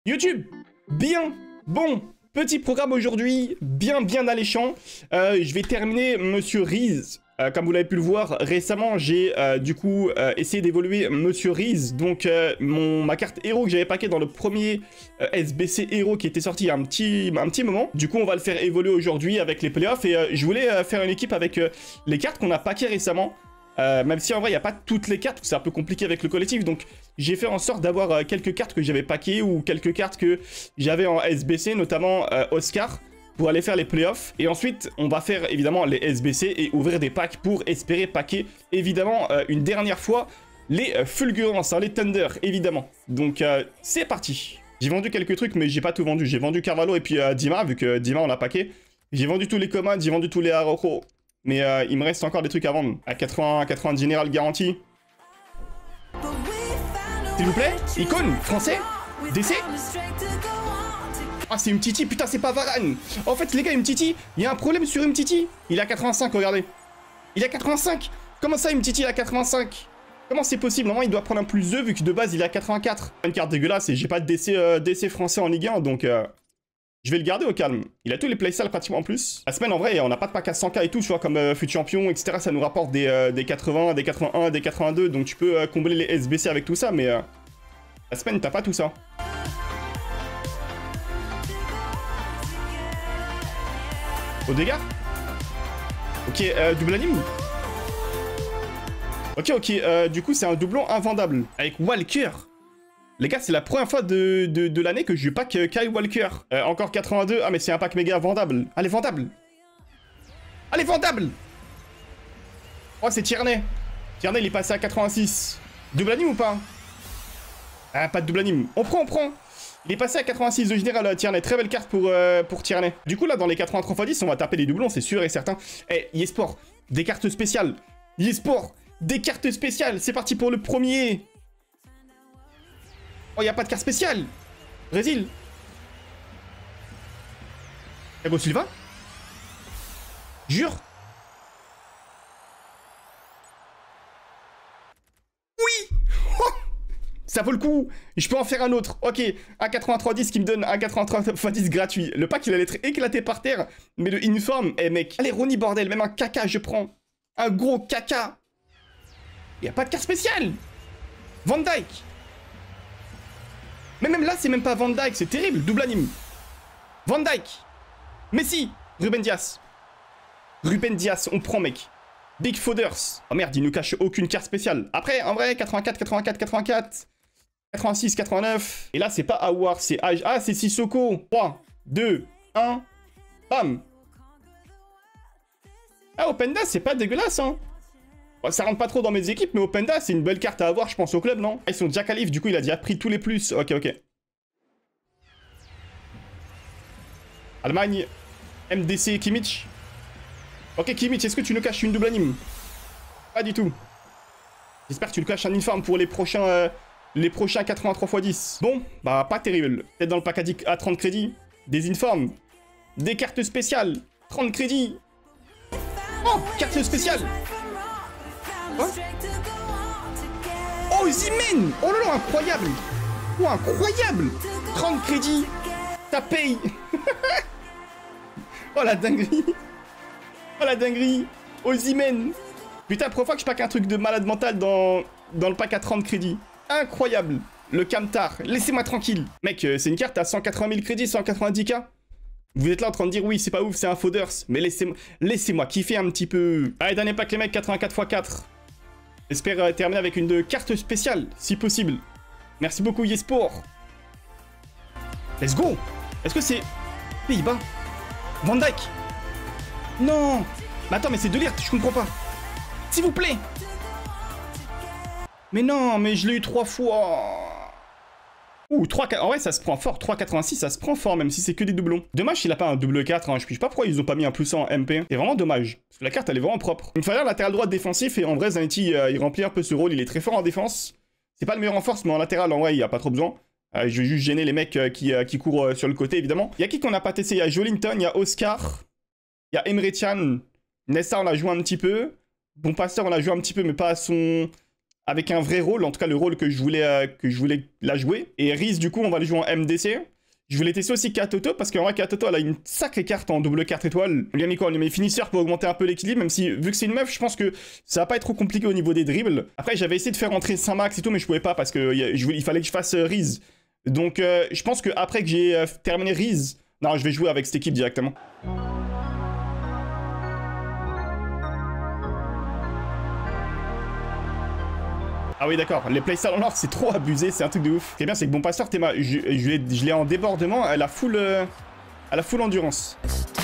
YouTube, bien, bon, petit programme aujourd'hui, bien alléchant. Je vais terminer Monsieur Reese. Comme vous l'avez pu le voir, récemment, j'ai essayé d'évoluer Monsieur Reese. Donc, ma carte héros que j'avais packé dans le premier SBC héros qui était sorti il y a un petit moment. Du coup, on va le faire évoluer aujourd'hui avec les playoffs. Et je voulais faire une équipe avec les cartes qu'on a packé récemment. Même si en vrai il n'y a pas toutes les cartes, c'est un peu compliqué avec le collectif, donc j'ai fait en sorte d'avoir quelques cartes que j'avais packées ou quelques cartes que j'avais en SBC, notamment Oscar, pour aller faire les playoffs. Et ensuite on va faire évidemment les SBC et ouvrir des packs pour espérer packer évidemment une dernière fois les Fulgurances, hein, les Thunder évidemment. Donc c'est parti. J'ai vendu quelques trucs mais j'ai pas tout vendu, j'ai vendu Carvalho et puis Dima, vu que Dima on l'a packé. J'ai vendu tous les commandes, j'ai vendu tous les Araujo. Mais il me reste encore des trucs à vendre. À 90 général garantie. S'il vous plaît, icône, français, DC. Ah, c'est Umtiti, putain, c'est pas Varane. En fait, les gars, Umtiti, il y a un problème sur Umtiti. Il est à 85, regardez. Il est à 85. Comment ça, Umtiti, il est à 85? Comment c'est possible? Normalement, il doit prendre un plus 2 vu que de base, il est à 84. Une carte dégueulasse et j'ai pas de DC français en Ligue 1, donc... je vais le garder au calme. Il a tous les playstyles pratiquement en plus. La semaine, en vrai, on n'a pas de pack à 100k et tout, tu vois, comme fut champion, etc. Ça nous rapporte des 80, des 81, des 82. Donc tu peux combler les SBC avec tout ça, mais la semaine, t'as pas tout ça. Au dégâts. Ok, double anime. Ok, du coup, c'est un doublon invendable. Avec Walker. Les gars, c'est la première fois de l'année que je pack Kyle Walker. Encore 82. Ah, mais c'est un pack méga vendable. Allez, vendable. Allez, vendable. Oh, c'est Tierney. Tierney, il est passé à 86. Double anime ou pas? Ah, pas de double anime. On prend. Il est passé à 86 de général, Tierney. Très belle carte pour Tierney. Du coup, là, dans les 83x10, on va taper des doublons, c'est sûr et certain. Eh, eSport, des cartes spéciales. eSport, des cartes spéciales. C'est parti pour le premier. Oh, y'a pas de carte spéciale. Brésil. Thiago Silva. Jure. Oui. Oh, ça vaut le coup. Je peux en faire un autre. Ok, un 83-10 qui me donne un 83x10 gratuit. Le pack, il allait être éclaté par terre. Mais le uniforme, eh mec. Allez, Ronnie, bordel. Même un caca, je prends. Un gros caca. Y'a pas de carte spéciale. Van Dijk. Mais même là, c'est même pas Van Dijk, c'est terrible. Double anime. Van Dijk. Messi. Ruben Dias. Ruben Dias, on prend, mec. Big Fodders. Oh merde, il nous cache aucune carte spéciale. Après, en vrai, 84, 84, 84. 86, 89. Et là, c'est pas Awar, c'est... Ah, c'est Sissoko. 3, 2, 1. Bam. Ah, Openda, c'est pas dégueulasse, hein. Bon, ça rentre pas trop dans mes équipes, mais Openda, c'est une belle carte à avoir, je pense, au club, non? Ah, ils sont déjà qualifs, du coup, il a déjà pris tous les plus. Ok. Allemagne, MDC, Kimmich. Ok, Kimmich, est-ce que tu nous caches une double anime? Pas du tout. J'espère que tu nous caches un uniforme pour les prochains 83x10. Bon, bah, pas terrible. Peut-être dans le pack à 30 crédits. Des uniformes. Des cartes spéciales. 30 crédits. Oh, carte spéciale. Quoi? Oh, Zimen. Oh là là, incroyable. Oh, incroyable. 30 crédits. Ça paye. Oh, la dinguerie. Oh, la dinguerie. Oh, Zimen. Putain, première fois que je pack un truc de malade mental dans le pack à 30 crédits. Incroyable. Le Camtar. Laissez-moi tranquille. Mec, c'est une carte à 180 000 crédits, 190k. Vous êtes là en train de dire oui, c'est pas ouf, c'est un Fodders. Mais laissez-moi kiffer un petit peu. Allez, dernier pack, les mecs, 84x4. J'espère terminer avec une carte spéciale, si possible. Merci beaucoup, eSport. Let's go. Est-ce que c'est Pays-Bas? Van Dijk. Non. Mais attends, mais c'est de lire, je comprends pas. S'il vous plaît. Mais non, mais je l'ai eu 3 fois. Ouh, 3, en vrai, ça se prend fort. 3,86, ça se prend fort, même si c'est que des doublons. Dommage s'il a pas un double 4, hein. Je sais pas pourquoi ils ont pas mis un plus en MP. C'est vraiment dommage. Parce que la carte, elle est vraiment propre. Une fois latéral droit défensif, et en vrai, Zanetti, il remplit un peu ce rôle. Il est très fort en défense. C'est pas le meilleur en force, mais en latéral, en vrai, il y a pas trop besoin. Je vais juste gêner les mecs qui courent sur le côté, évidemment. Il y a qui qu'on a pas testé? Il y a Jolinton, il y a Oscar, il y a Emre Can. Nessa, on l'a joué un petit peu. Bon Pasteur, on l'a joué un petit peu, mais pas à son avec un vrai rôle, en tout cas le rôle que je voulais la jouer. Et Riz, du coup, on va le jouer en MDC. Je voulais tester aussi Katoto, parce qu'en vrai, Katoto, elle a une sacrée carte en double carte étoile. On lui a mis quoi? On lui a mis finisseur pour augmenter un peu l'équilibre, même si, vu que c'est une meuf, je pense que ça va pas être trop compliqué au niveau des dribbles. Après, j'avais essayé de faire rentrer Saint-Max et tout, mais je pouvais pas, parce que il fallait que je fasse Riz. Donc, je pense qu'après que j'ai terminé Riz, non, je vais jouer avec cette équipe directement. Ah oui, d'accord. Les playstyles en or, c'est trop abusé, c'est un truc de ouf. Ce qui est bien, c'est que Bon Pasteur, Théma, je l'ai en débordement, elle a full endurance.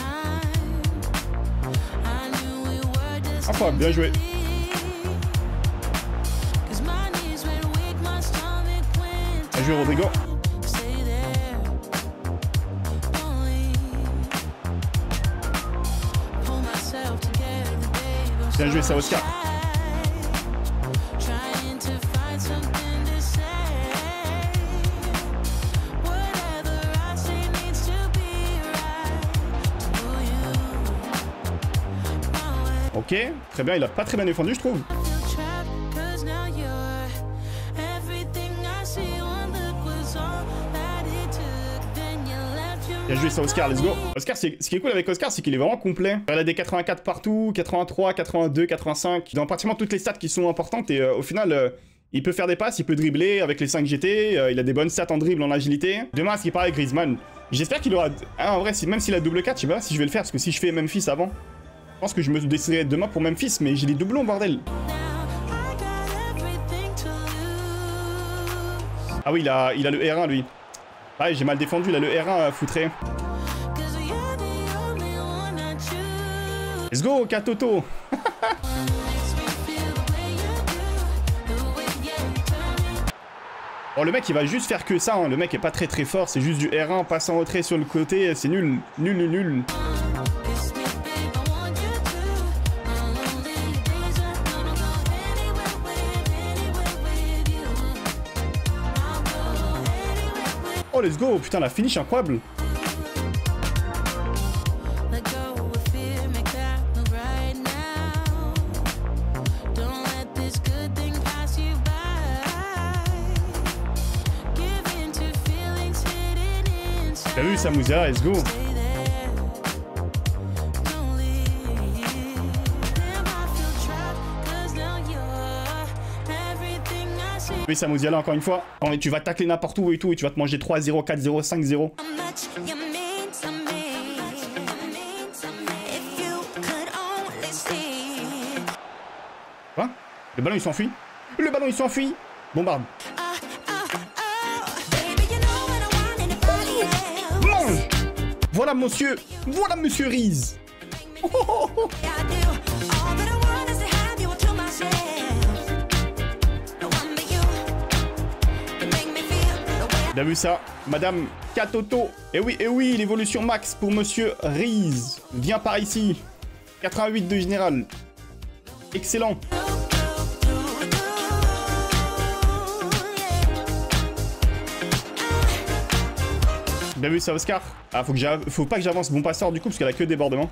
Enfin, bien joué. Bien joué, Rodrigo. Bien joué, ça, Oscar. Ok, très bien, il a pas très bien défendu, je trouve. Bien joué ça, Oscar, let's go. Oscar, ce qui est cool avec Oscar, c'est qu'il est vraiment complet. Il a des 84 partout, 83, 82, 85. Dans pratiquement toutes les stats qui sont importantes. Et au final, il peut faire des passes, il peut dribbler avec les 5 GT. Il a des bonnes stats en dribble, en agilité. Demain, ce qui paraît avec Griezmann. J'espère qu'il aura... Ah, en vrai, même s'il a double 4, je sais pas si je vais le faire. Parce que si je fais Memphis avant, je pense que je me déciderai demain pour Memphis. Mais j'ai des doublons, bordel. Ah oui, il a le R1, lui. Ah, j'ai mal défendu, là, le R1 foutrait. Let's go, Katoto. Bon, le mec, il va juste faire que ça, hein. Le mec est pas très fort, c'est juste du R1, passe en retrait sur le côté, c'est nul. Nul, nul, nul. Oh, let's go. Putain, la finish incroyable. T'as vu ça, Moussa, let's go. Oui, ça Moussa là encore une fois. Oh, mais tu vas tacler n'importe où et tout, et tu vas te manger 3-0, 4-0, 5-0. Quoi? Le ballon il s'enfuit. Le ballon il s'enfuit. Bombarde. Mange. Voilà monsieur. Voilà monsieur Riz. Oh, oh, oh. T'as vu ça, Madame Katoto. Et oui, l'évolution max pour Monsieur Riz. Viens par ici. 88 de général. Excellent. T'as vu ça, Oscar? Ah, faut pas que j'avance Bon Passeur du coup, parce qu'elle a que débordement.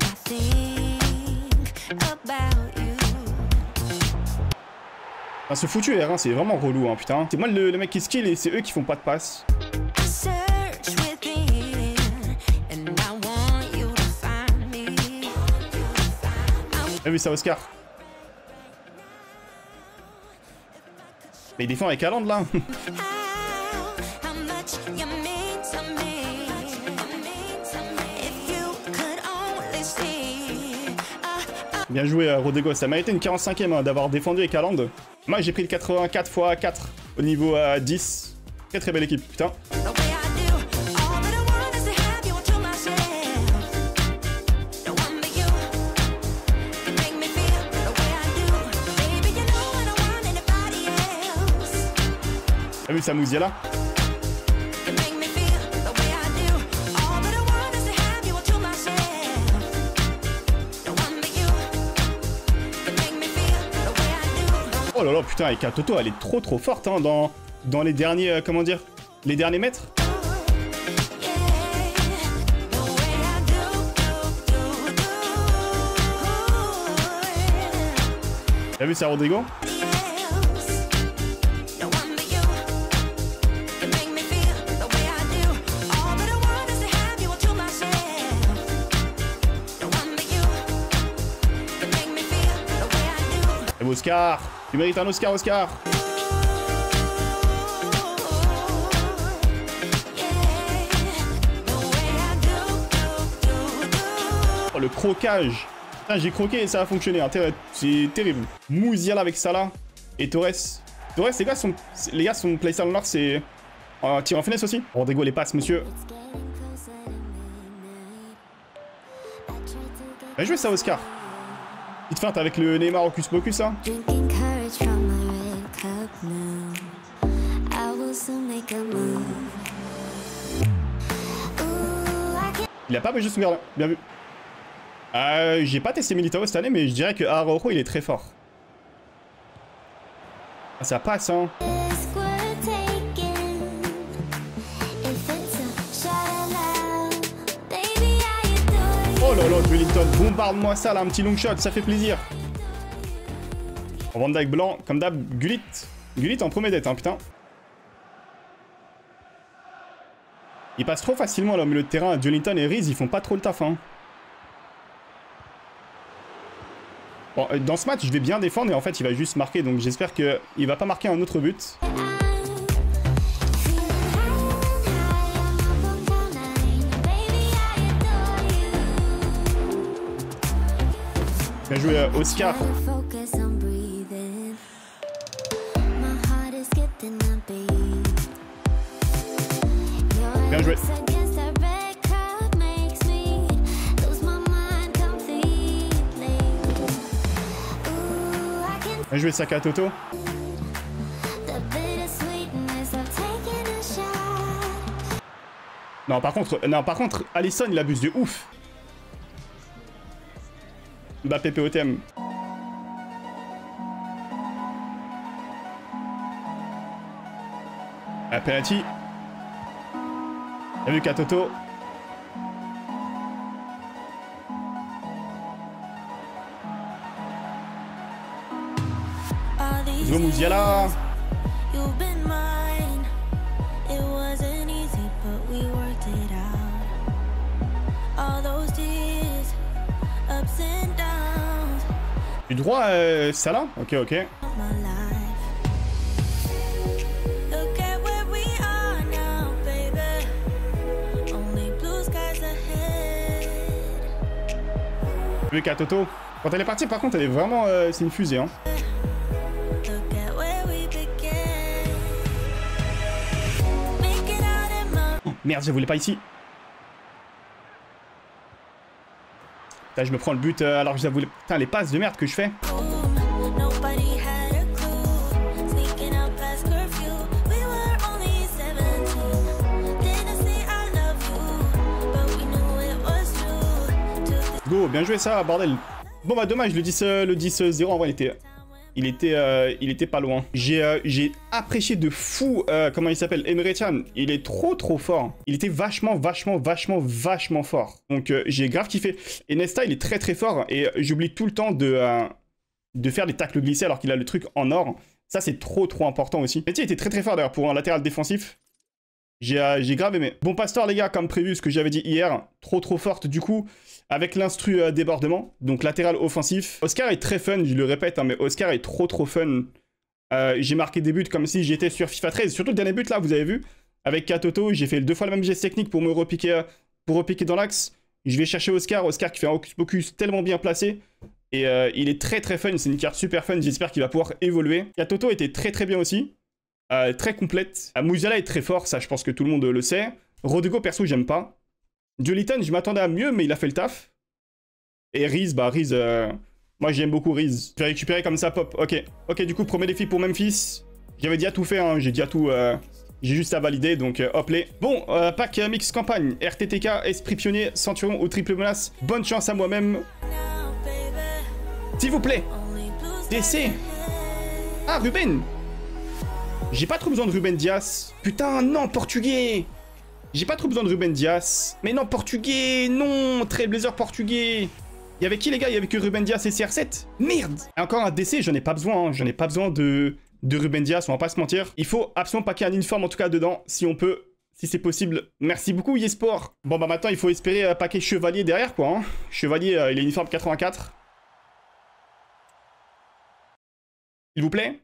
Ah, ce foutu R1, c'est vraiment relou, hein, putain. C'est moi le mec qui skill et c'est eux qui font pas de passe. T'as vu ça, Oscar? Mais il défend avec Haaland, là. Bien joué, Rodrigo. Ça m'a été une 45e hein, d'avoir défendu avec Haaland. Moi, j'ai pris le 84 x 4 au niveau 10. Très belle équipe, putain. T'as vu ça, Mouziala? Oh là là, putain, avec Katoto, elle est trop forte hein, dans les derniers, comment dire, les derniers mètres. T'as vu ça, Rodrigo? Oscar. Tu mérites un Oscar, Oscar. Oh, le croquage. Putain, j'ai croqué et ça a fonctionné. Hein. C'est terrible. Musiala avec Salah et Torres. Torres, les gars, son playstyle noir, c'est... tir en finesse aussi. Rodrigo, les passes, monsieur. Bien joué ça, Oscar. Petite feinte avec le Neymar Hocus Pocus, hein. Il a pas besoin de sauvegarde. Bien vu. J'ai pas testé Militao cette année, mais je dirais que Araujo, il est très fort. Ah, ça passe, hein. Oh là là, Wellington, bombarde-moi ça là, un petit long shot, ça fait plaisir. Van Dijk blanc, comme d'hab, Gullit. Gullit en premier dette, hein, putain. Il passe trop facilement là au milieu de terrain. Wellington et Riz, ils font pas trop le taf, hein. Bon, dans ce match, je vais bien défendre et en fait, il va juste marquer. Donc j'espère qu'il va pas marquer un autre but. Bien joué, Oscar. Bien joué. Bien joué, Saka Toto. Non, par contre, Alisson, il abuse de ouf. Mbappé POTM. Ah, penalty. Bien vu Katoto. Let's go Musiala. Du droit Salah. Ok, ok. Le Katoto. Quand elle est partie, par contre, elle est vraiment... c'est une fusée, hein. Oh, merde, je voulais pas ici. Putain, je me prends le but alors que je voulais... Putain, les passes de merde que je fais. Go, bien joué ça, bordel. Bon bah dommage, le 10-0 en vrai il était pas loin. J'ai apprécié de fou, comment il s'appelle, Emre Can. Il est trop fort. Il était vachement fort. Donc j'ai grave kiffé. Et Nesta, il est très fort. Et j'oublie tout le temps de faire des tacles glissés alors qu'il a le truc en or. Ça, c'est trop important aussi. Et il était très fort d'ailleurs pour un latéral défensif. J'ai grave aimé. Bon Pastor les gars, comme prévu, ce que j'avais dit hier, trop forte du coup, avec l'instru débordement, donc latéral offensif. Oscar est très fun, je le répète, hein, mais Oscar est trop fun. J'ai marqué des buts comme si j'étais sur FIFA 13, surtout le dernier but là, vous avez vu, avec Katoto, j'ai fait 2 fois le même geste technique pour me repiquer, dans l'axe. Je vais chercher Oscar qui fait un focus tellement bien placé. Et il est très fun, c'est une carte super fun, j'espère qu'il va pouvoir évoluer. Katoto était très bien aussi. Très complète. Musiala est très fort, ça je pense que tout le monde le sait. Rodrigo perso j'aime pas. Joliton je m'attendais à mieux mais il a fait le taf. Et Riz, moi j'aime beaucoup Riz. Je vais récupérer comme ça pop. Ok du coup premier défi pour Memphis. J'avais déjà tout fait, hein. J'ai déjà tout... J'ai juste à valider donc hop les. Bon pack mix campagne. RTTK, esprit pionnier, centurion ou triple menace. Bonne chance à moi-même. S'il vous plaît. DC. Ah Ruben. J'ai pas trop besoin de Ruben Dias. Putain, non, portugais. J'ai pas trop besoin de Ruben Dias. Mais non, portugais, non. Trailblazer portugais. Il y avait qui, les gars? Il y avait que Ruben Dias et CR7. Merde. Et encore un DC, j'en ai pas besoin. Hein. J'en ai pas besoin de Ruben Dias, on va pas se mentir. Il faut absolument packer un uniforme, en tout cas, dedans, si on peut, si c'est possible. Merci beaucoup, Yesport. Bon, bah maintenant, il faut espérer packer Chevalier derrière, quoi. Hein. Chevalier, il est uniforme 84. S'il vous plaît.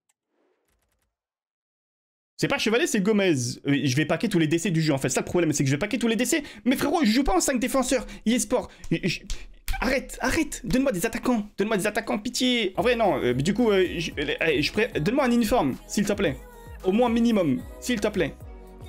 C'est pas Chevalier, c'est Gomez. Je vais paquer tous les décès du jeu, en fait. Ça, le problème, c'est que je vais paquer tous les décès. Mais frérot, je joue pas en 5 défenseurs. eSport. Arrête, arrête. Donne-moi des attaquants. Donne-moi des attaquants, pitié. En vrai, non. Du coup, donne-moi un uniforme, s'il te plaît. Au moins minimum, s'il te plaît.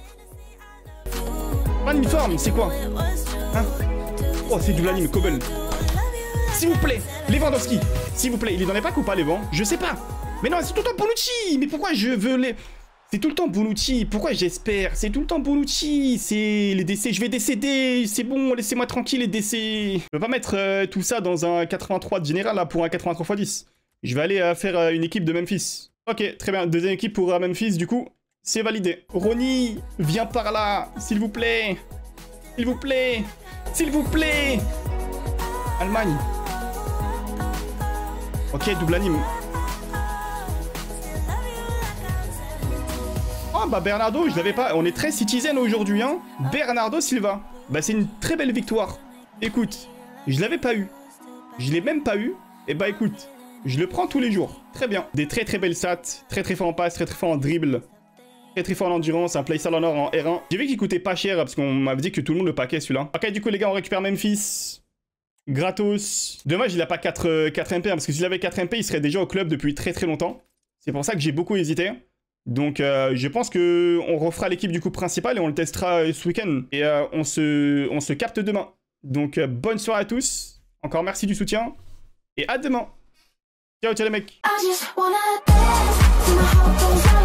Un uniforme, c'est quoi? Hein? Oh, c'est du l'anime, Kobel. S'il vous plaît, Lewandowski. S'il vous plaît, il est dans les packs ou pas, Levan? Je sais pas. Mais non, c'est tout le temps Bonucci. Mais pourquoi je veux les... C'est tout le temps Bonucci. Pourquoi j'espère? C'est tout le temps Bonucci. C'est les décès. Je vais décéder. C'est bon, laissez-moi tranquille, les décès. Je peux pas mettre tout ça dans un 83 de général, là, pour un 83x10. Je vais aller faire une équipe de Memphis. Ok, très bien. Deuxième équipe pour Memphis, du coup, c'est validé. Ronnie, viens par là, s'il vous plaît. S'il vous plaît. S'il vous plaît. Allemagne. Ok, double anime. Oh bah Bernardo, je l'avais pas. On est très citizen aujourd'hui, hein. Bernardo Silva. Bah c'est une très belle victoire. Écoute, je l'avais pas eu. Je l'ai même pas eu. Et bah écoute, je le prends tous les jours. Très bien. Des très très belles stats. Très très fort en passe, très très fort en dribble. Très très fort en endurance, un playstyle en or en R1. J'ai vu qu'il coûtait pas cher parce qu'on m'avait dit que tout le monde le paquait celui-là. Ok, du coup les gars, on récupère Memphis. Gratos. Dommage, il a pas 4 MP, hein, parce que s'il avait 4 MP, il serait déjà au club depuis très très longtemps. C'est pour ça que j'ai beaucoup hésité. Donc je pense que on refera l'équipe du coup principale et on le testera ce week-end. Et on se capte demain. Donc bonne soirée à tous. Encore merci du soutien. Et à demain. Ciao, ciao les mecs.